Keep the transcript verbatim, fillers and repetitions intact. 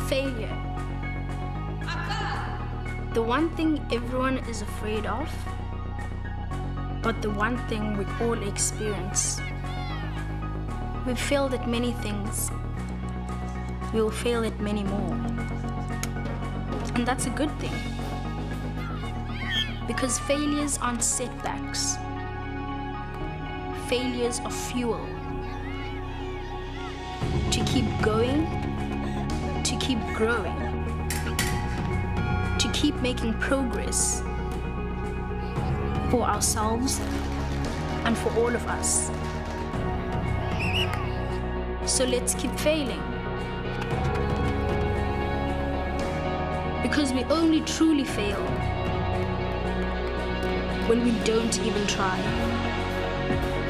Failure. The one thing everyone is afraid of, but the one thing we all experience. We've failed at many things. We will fail at many more. And that's a good thing. Because failures aren't setbacks. Failures are fuel. To keep going, to keep growing, to keep making progress for ourselves and for all of us. So let's keep failing. Because we only truly fail when we don't even try.